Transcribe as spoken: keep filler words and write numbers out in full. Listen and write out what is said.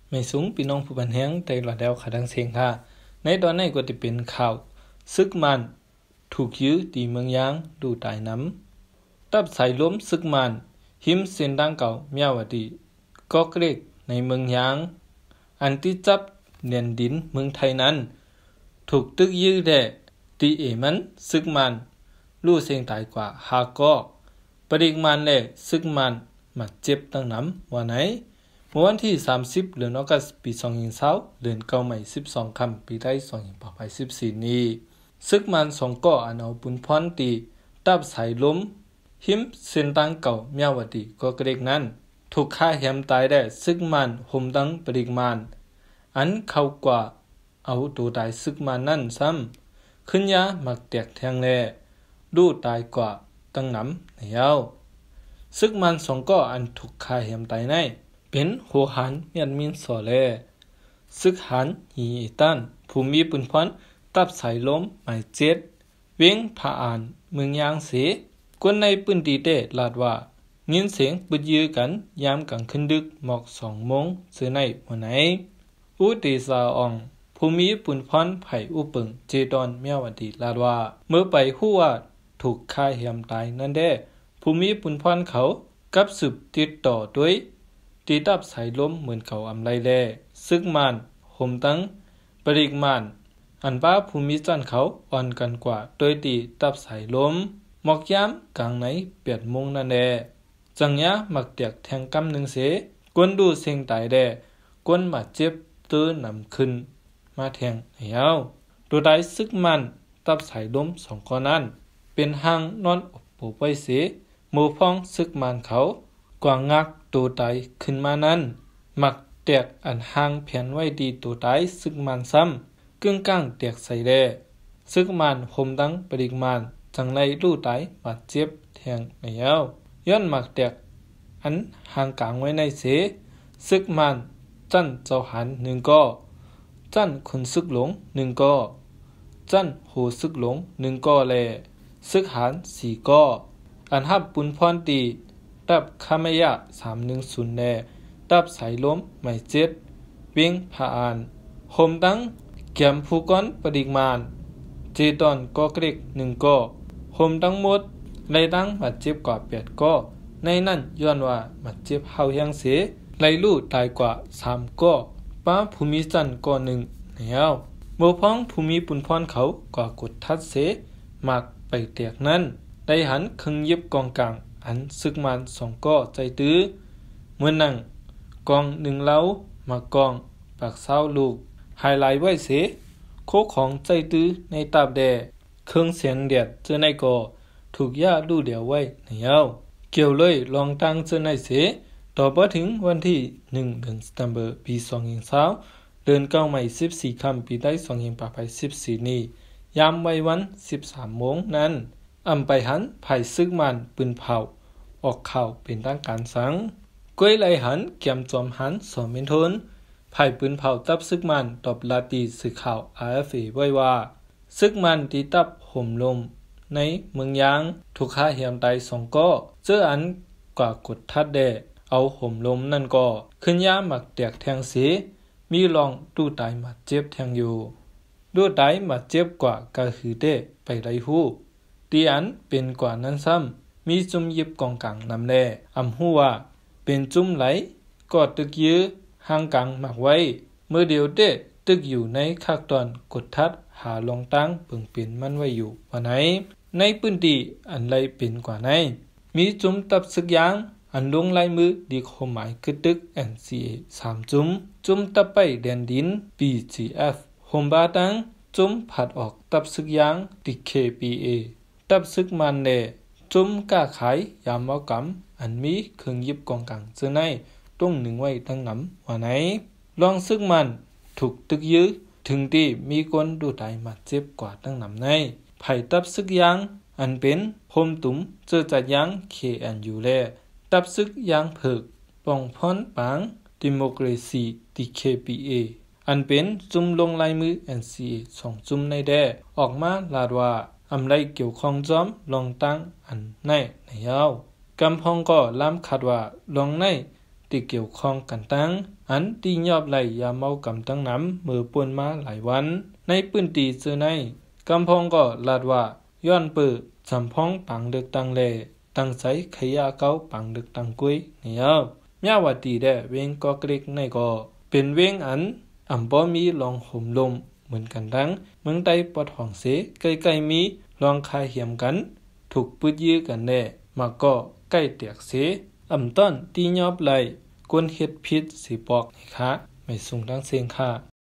ไม่สูงพี่น้องผู้บันแฮงได้หลอดแล้วขาดังเสียงค่ะในตอนนี้ก็จะเป็นข่าวซึกมันถูกยื้อตีเมืองยางดูตายน้ำตับสายล้มซึกมันหิมเส้นดังเก่าเมียวดีก็เกรกในเมืองยางอันที่จับเนียนดินเมืองไทยนั้นถูกตึกยื้อแด่ตีเอมันซึกมันรู้เสียงตายกว่าหาก็ปริมาณแลซึกมันมาเจ็บตั้งน้ำว่าไหนเมื่อวันที่สามสิบเดือนออกัสปีสองพันยี่สิบเดือนเก้าใหม่สิบสองคำปีได้สองพันแปดร้อยสิบสี่นี้ซึกมันสองก่ออันเอาปุนพรตีตับสายล้มหิมเส้นตังเก่าเมียวดีก็เกรกนั้นถูกฆ่าแหมตายได้ซึกมันห่มดังปริมาณอันเข้ากว่าเอาตัวตายซึกมันนั่นซ้ำขึ้นยามักแตกแทงแลดูตายกว่าตั้งน้ำในเย้าซึกมันสองก่ออันถูกฆ่าแหมตายในเป็นโหหันเมียนมินสอแลซึกหันหีเอตันภูมิปุนพรตับสายล้มหมายเจ็ดเว้งผาอ่านเมืองยางเสคนในปืนตีเตลาดว่าเงินเสียงปืนยื้อกันยามกลางคืนดึกหมอกสองโมงเสือในวันไหนอุติสาอองภูมิปุนพรไผ่อุปึงเจดอนเมียวดีลาดว่าเมื่อไปฮู้ว่าถูกฆ่าเหี่ยมตายนั่นแด้ภูมิปุนพรเขากับสืบติดต่อด้วยตีตับสายล้มเหมือนเขาอำไลแลซึกมันห่มตั้งปริกมันอันป้าภูมิจันเขาอ่อนกันกว่าโดยตีตับสายล้มหมอกย้ำกลางไหนเปียดมงนั่นแลจังยะมักเตียกแทงกำหนึ่งเสกวนดูเสียงตายแด่กวนมาเจ็บตื้อนำขึ้นมาแทงเหี่ยวตัวใดซึกมันตับสายล้มสองข้อนั้นเป็นหางนอนอบโบไว้เสหมู่พ้องซึกมันเขากว่างงักตัวตายขึ้นมานั้นมักแตกอันห่างแผ่นไว้ดีตัวตายซึกมันซ้ำกึ่งกลางแตกใส่แด่ซึกมันห่มดังปริมาณจังไรรู้ตายบาดเจ็บแทงในเย้าย้อนมักแตกอันห่างกลางไว้ในเสซึกมันจั่นเจ้าหันหนึ่งก็จั่นคนซึกหลงหนึ่งก็จั่นโหซึกหลงหนึ่งก็แลซึกหันสี่ก็อันฮับปุนพรตีตับคามยะสามหนึ่งศูนย์แน่ตับสายล้มหมายเจ็ดเวียงผาอ่านโฮมดังแกมผู้ก้อนปริมาณเจตอนก็เกรกหนึ่งก็โฮมดังหมดไล่ดังบาดเจ็บกว่าแปดก็ในนั้นย้อนว่าบาดเจ็บเฮายังเสไล่ลู่ตายกว่าสามก็ป้าภูมิจันก็หนึ่งแล้วโมพ้องภูมิปุนพรเขาก็กดทัดเสมากไปแตกนั้นได้หันคึงเย็บกองกลางอันซึกมันสองก็ใจตื้อเมื่อนั่งกองหนึ่งเล้ามากองปากเศร้าลูกไฮไลท์ไว้เสโคของใจตื้อในตาบแดเครื่องเสียงเดียดเจอในก็ถูกย่าดูเดียวไว้ในเย้าเกี่ยวเลยลองตั้งเจอในเสต่อไปถึงวันที่หนึ่งเดือนสิงหาคมปีสองพันยี่สิบเดือนเก้าใหม่สิบสี่คำปีได้สองพันแปดร้อยสิบสี่นี้ยามไว้วันสิบสามโมงนั้นอำไปหันไผ่ซึกมันปืนเผาออกข่าวเป็นทางการสังก้วยไหลหันเกี่ยมจอมหันสอมเมนทนไผ่ปืนเผาตับซึกมันตอบลาตีสื่อข่าว อาร์ เอฟ เอ ไว้ว่าซึกมันตีตับห่มลมในเมืองยางถูกฆ่าเหี่ยมตายสองก็เจออันกว่ากดทัดแดเอาห่มลมนั่นก็ขึ้นยาหมักแตกแทงเสียมีลองดูตายมาเจ็บแทงอยู่ดูตายมาเจ็บกว่ากะหือเด้ไปไรหู้ตีอันเป็นกว่านั้นซ้ำมีจุ่มยิบกองกลางนำแลอำหู้ว่าเป็นจุ่มไหลก็ตึกยื้อห่างกลางหมักไว้เมื่อเดียวเด้ตึกอยู่ในคากตอนกดทัดหาลองตั้งเปิ่งเป็นมันไว้อยู่ว่าไหนในพื้นที่อันไรเป็นกว่าไหนมีจุ่มตับซึกยางอันลงลายมือดีความหมายคือตึก เอ็น ซี เอ สามจุ่มจุ่มตับไปแดนดิน บี จี เอฟ โฮมบาตังจุ่มผัดออกตับซึกยาง ที เค พี เอ ตับซึกมันเนจุ่มกล้าขายยามเอากำอันมีเครื่องยิบกองกลางเจอในต้องหนึ่งไว้ตั้งน้ำว่าไหนลองซึกมันถูกตึกยื้อถึงที่มีคนดูตายมาเจ็บกว่าตั้งน้ำในไผ่ตับซึกยางอันเป็นโฮมตุ่มเจอจัดยาง เค เอ็น ยู แลตับซึกยางเผือกป่องพรปางดิโมคราซี ที เค พี เอ อันเป็นจุ่มลงลายมือ เอ็น ซี เอ สองจุ่มในแดออกมาลาดว่าอำไรเกี่ยวข้องจอมลองตั้งอันในในยาวกำพองก็ล้ำขัดว่าลองในติเกี่ยวข้องกันตั้งอันตียอบไหลยาเมากำตั้งน้ำมือป่วนมาหลายวันในปื้นตีเจอในกำพองก็ลาดว่าย้อนเปิดจำพ้องปังดึกตังเลตั้งใจขยะเก้าปังดึกตังกุ้ยเนี่ยยาวาตีได้เวงก็เกรกในก็เป็นเวงอันอ่ำบ่มีลองห่มลมเหมือนกันดังเมืองใต้ปอดห้องเสใกล้ๆมีลองคายเหี่ยมกันถูกปืดยื้อกันแน่มาก็ใกล้เตียกเสอ่ำต้นตียอบไหลกวนเฮ็ดพิษสิปอกนี่ค่ะไม่สูงดังเสียงค่ะ